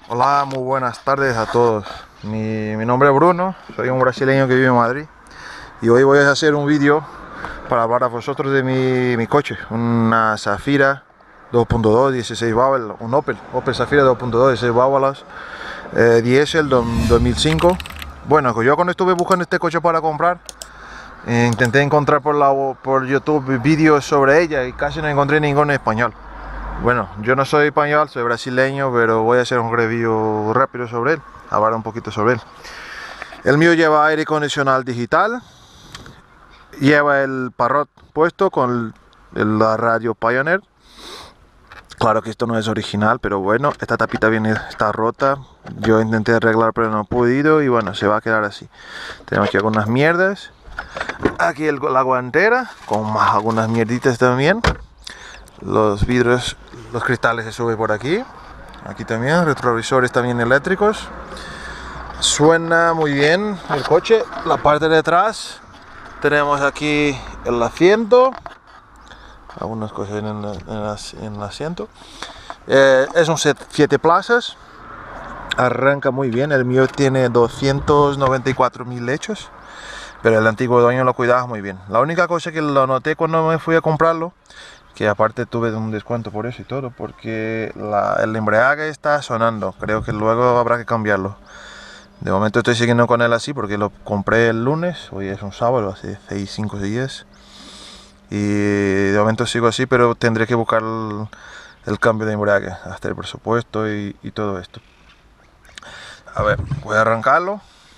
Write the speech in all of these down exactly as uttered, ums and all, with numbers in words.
Hola, muy buenas tardes a todos. Mi, mi nombre es Bruno, soy un brasileño que vive en Madrid y hoy voy a hacer un vídeo para hablar a vosotros de mi, mi coche, una Zafira dos punto dos, dieciséis válvulas, un Opel, Opel Zafira dos punto dos, dieciséis válvulas, eh, diésel dos mil cinco. Bueno, yo cuando estuve buscando este coche para comprar, eh, intenté encontrar por, la, por YouTube vídeos sobre ella y casi no encontré ninguno en español. Bueno, yo no soy español, soy brasileño, pero voy a hacer un review rápido sobre él, hablar un poquito sobre él. El mío lleva aire acondicionado digital, lleva el parrot puesto con el, la radio Pioneer. Claro que esto no es original, pero bueno, esta tapita viene, está rota. Yo intenté arreglar, pero no he podido y bueno, se va a quedar así. Tenemos aquí algunas mierdas. Aquí el, la guantera, con más algunas mierditas también. Los vidrios, los cristales se suben por aquí. Aquí también, retrovisores también eléctricos. Suena muy bien el coche. La parte de atrás tenemos aquí el asiento. Algunas cosas en el, en el, en el asiento. Eh, es un siete plazas. Arranca muy bien. El mío tiene doscientos noventa y cuatro mil hechos, pero el antiguo dueño lo cuidaba muy bien. La única cosa que lo noté cuando me fui a comprarlo, que aparte tuve un descuento por eso y todo, porque la, el embrague está sonando. Creo que luego habrá que cambiarlo. De momento estoy siguiendo con él así porque lo compré el lunes, hoy es un sábado, hace seis cinco días. Y de momento sigo así, pero tendré que buscar el, el cambio de embrague, hasta el presupuesto y, y todo esto. A ver, voy a arrancarlo.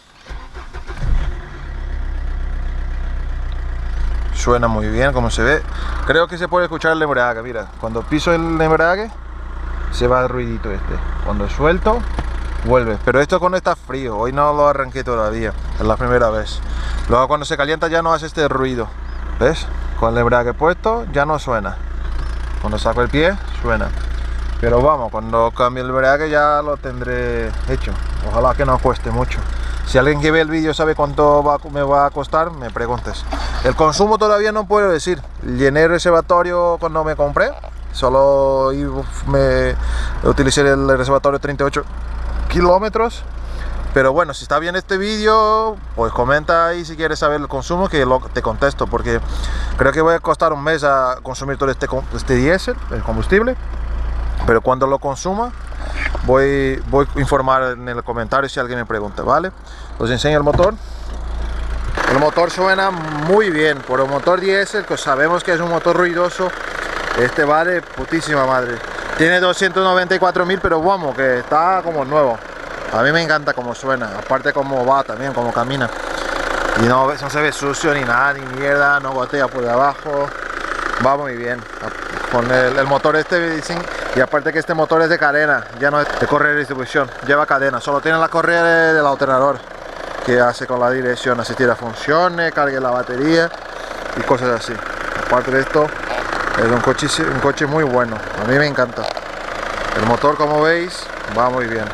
Suena muy bien, como se ve. Creo que se puede escuchar el embrague, mira. Cuando piso el embrague, se va el ruidito este. Cuando suelto, vuelve. Pero esto cuando está frío, hoy no lo arranqué todavía, es la primera vez. Luego cuando se calienta ya no hace este ruido, ¿ves? Con el embrague puesto ya no suena. Cuando saco el pie, suena. Pero vamos, cuando cambie el embrague ya lo tendré hecho. Ojalá que no cueste mucho. Si alguien que ve el vídeo sabe cuánto va, me va a costar, me preguntes. El consumo todavía no puedo decir. Llené el reservatorio cuando me compré. Solo me utilicé el reservatorio treinta y ocho kilómetros. Pero bueno, si está bien este vídeo, pues comenta ahí si quieres saber el consumo, que lo, te contesto. Porque creo que voy a costar un mes a consumir todo este, este diésel, el combustible. Pero cuando lo consuma, voy, voy a informar en el comentario si alguien me pregunta, ¿vale? Os enseño el motor. El motor suena muy bien. Por un motor diésel, que sabemos que es un motor ruidoso, este va de putísima madre. Tiene doscientos noventa y cuatro mil, pero vamos, que está como nuevo. A mí me encanta cómo suena, aparte cómo va también, cómo camina. Y no, no se ve sucio ni nada, ni mierda, no gotea por debajo. Va muy bien. Con el, el motor este, y aparte que este motor es de cadena, ya no es de correa de distribución, lleva cadena, solo tiene la correa de, del alternador, que hace con la dirección asistir a funciones, cargue la batería y cosas así. Aparte de esto, es un coche, un coche muy bueno, a mí me encanta. El motor, como veis, va muy bien.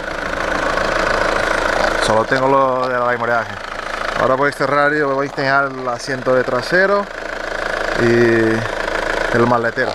Solo tengo lo de la embrague. Ahora voy a cerrar y voy a instalar el asiento de trasero y el maletero.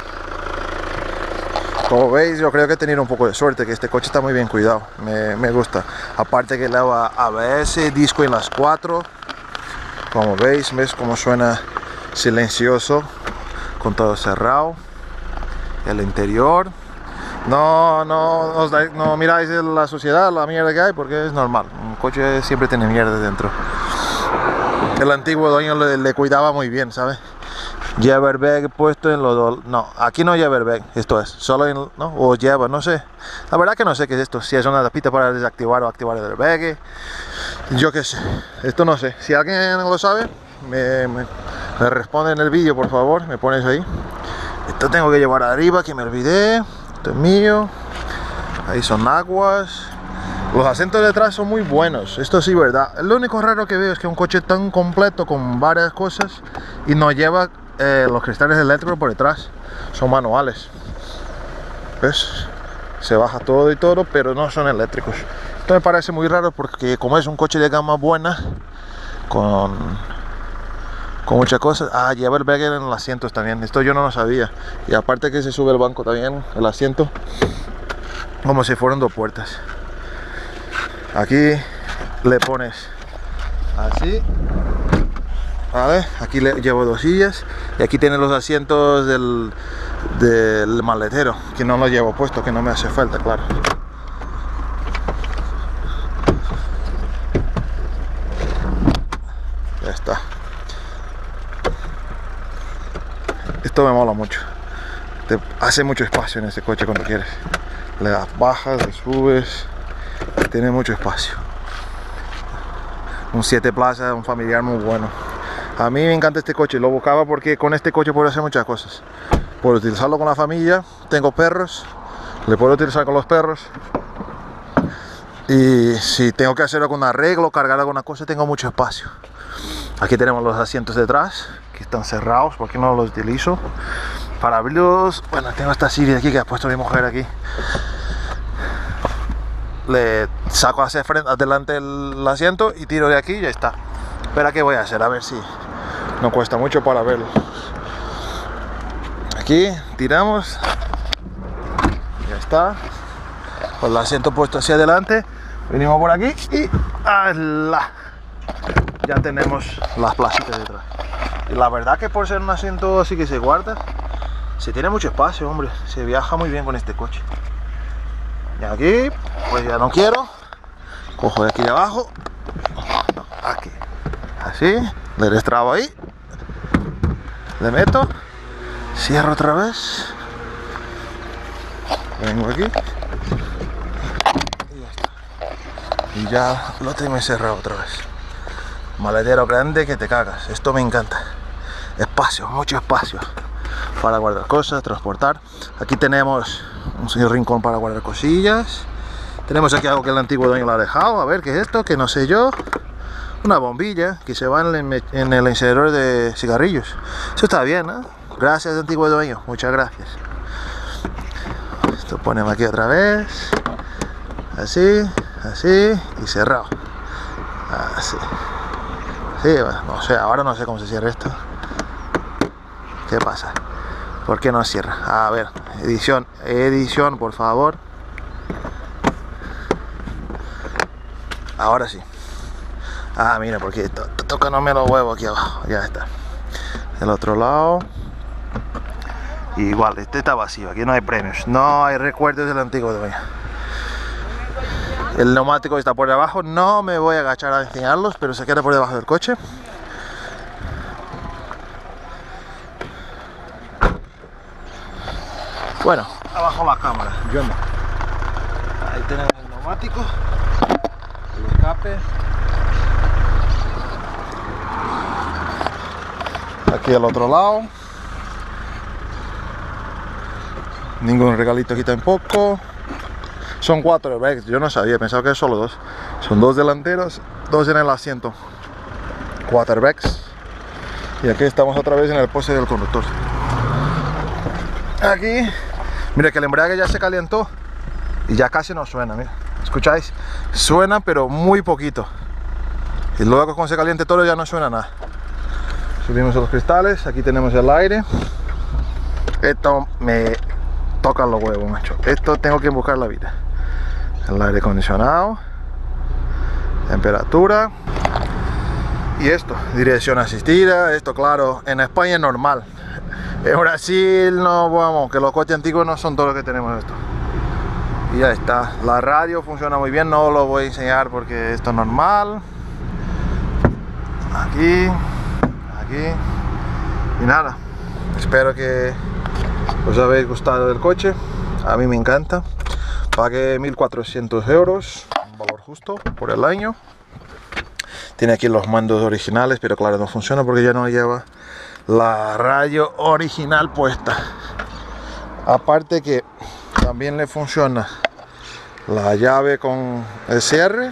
Como veis, yo creo que he tenido un poco de suerte, que este coche está muy bien cuidado, me, me gusta. Aparte que le va A B S, disco en las cuatro. Como veis, ves cómo suena silencioso, con todo cerrado. El interior. No, no, os da, no miráis la suciedad, la mierda que hay, porque es normal. Un coche siempre tiene mierda dentro. El antiguo dueño le, le cuidaba muy bien, ¿sabes? Lleva airbag puesto en los dos. No, aquí no lleva airbag, esto es, solo en, ¿no? O lleva, no sé. La verdad que no sé qué es esto, si es una tapita para desactivar o activar el airbag. Yo qué sé, esto no sé. Si alguien lo sabe, me, me, me responde en el vídeo, por favor, me pones ahí. Esto tengo que llevar arriba, que me olvidé. Esto es mío. Ahí son aguas. Los asientos de detrás son muy buenos, esto sí, verdad. Lo único raro que veo es que un coche tan completo con varias cosas y no lleva eh, los cristales eléctricos por detrás, son manuales. ¿Ves? Se baja todo y todo, pero no son eléctricos. Esto me parece muy raro porque como es un coche de gama buena, con, con muchas cosas. Ah, lleva el bagger en los asientos también, esto yo no lo sabía. Y aparte que se sube el banco también, el asiento. como si fueran dos puertas. Aquí le pones así, ¿vale? Aquí le llevo dos sillas y aquí tiene los asientos del, del maletero, que no lo llevo puesto, que no me hace falta, claro. Ya está. Esto me mola mucho. Te hace mucho espacio en ese coche cuando quieres. Le das bajas, le subes. Tiene mucho espacio. Un siete plazas, un familiar muy bueno. A mí me encanta este coche. Lo buscaba porque con este coche puedo hacer muchas cosas. Puedo utilizarlo con la familia. Tengo perros. Le puedo utilizar con los perros. Y si tengo que hacer algún arreglo, cargar alguna cosa, tengo mucho espacio. Aquí tenemos los asientos detrás, que están cerrados porque no los utilizo. Para abrirlos, bueno, tengo esta silla de aquí que ha puesto mi mujer aquí. Le saco hacia frente, adelante el asiento y tiro de aquí y ya está. Espera, ¿qué voy a hacer? A ver si no cuesta mucho para verlo. Aquí tiramos. Ya está. Con el asiento puesto hacia adelante. Venimos por aquí y ¡ala! Ya tenemos las placitas detrás. Y la verdad que por ser un asiento así que se guarda, se tiene mucho espacio, hombre. Se viaja muy bien con este coche. Y aquí, pues ya no quiero. Cojo de aquí de abajo. No, aquí. Así. Le destrabo ahí. Le meto. Cierro otra vez. Vengo aquí. Y ya está. Y ya lo tengo cerrado otra vez. Maletero grande que te cagas. Esto me encanta. Espacio, mucho espacio para guardar cosas, transportar. Aquí tenemos un rincón para guardar cosillas. Tenemos aquí algo que el antiguo dueño lo ha dejado. A ver, ¿qué es esto? Que no sé yo. Una bombilla que se va en el, en el encendedor de cigarrillos. Eso está bien, ¿no? Gracias, antiguo dueño. Muchas gracias. Esto ponemos aquí otra vez. Así, así y cerrado. Así. Sí, bueno, no sé, ahora no sé cómo se cierra esto. ¿Qué pasa? ¿Por qué no cierra? A ver, edición, edición, por favor. Ahora sí. Ah, mira, porque to to tocándome los huevos aquí abajo. Ya está. El otro lado. Igual, este está vacío. Aquí no hay premios. No hay recuerdos del antiguo dueño. El neumático está por debajo. No me voy a agachar a enseñarlos, pero se queda por debajo del coche. Bueno, abajo la cámara. Yo no. Ahí tenemos el neumático. El escape. Aquí al otro lado. Ningún regalito aquí tampoco. Son cuatro airbags, yo no sabía, pensaba que solo dos. Son dos delanteros, dos en el asiento. Cuatro airbags. Y aquí estamos otra vez en el poste del conductor. Aquí, mira que el embrague ya se calentó y ya casi no suena, mira. ¿Escucháis? Suena pero muy poquito. Y luego cuando se caliente todo ya no suena nada. Subimos los cristales, aquí tenemos el aire. Esto me toca los huevos, macho. Esto tengo que buscar la vida. El aire acondicionado, temperatura y esto, dirección asistida. Esto, claro, en España es normal. En Brasil no, vamos, que los coches antiguos no son todos los que tenemos esto. Y ya está. La radio funciona muy bien, no lo voy a enseñar porque esto es normal. Aquí, aquí y nada. Espero que os habéis gustado del coche. A mí me encanta. Pagué mil cuatrocientos euros, un valor justo por el año. Tiene aquí los mandos originales, pero claro, no funciona porque ya no lleva la radio original puesta. Aparte que también le funciona la llave con el cierre.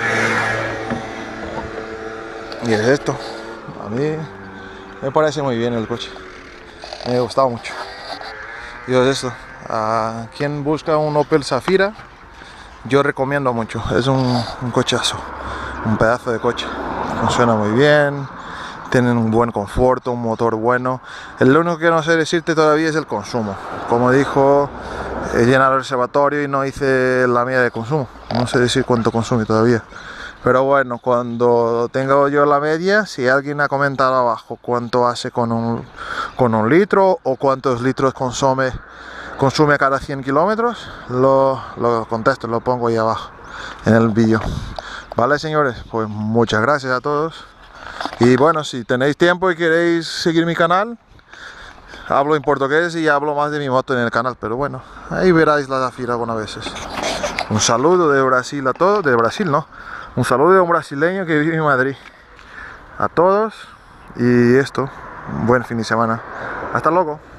Y es esto. A mí me parece muy bien el coche. Me ha gustado mucho. Y es esto. A quien busca un Opel Zafira, yo recomiendo mucho. Es un, un cochazo, un pedazo de coche. Funciona muy bien, tienen un buen confort, un motor bueno. El único que no sé decirte todavía es el consumo. Como dijo he llenado el reservatorio y no hice la media de consumo. No sé decir cuánto consume todavía. Pero bueno, cuando tenga yo la media, si alguien ha comentado abajo cuánto hace con un, con un litro o cuántos litros consume, consume cada cien kilómetros, lo, lo contesto, lo pongo ahí abajo en el vídeo. Vale, señores, pues muchas gracias a todos. Y bueno, si tenéis tiempo y queréis seguir mi canal, hablo en portugués y hablo más de mi moto en el canal, pero bueno, ahí veráis la Zafira algunas veces. Un saludo de Brasil a todos, de Brasil no, un saludo de un brasileño que vive en Madrid. A todos y esto, un buen fin de semana. Hasta luego.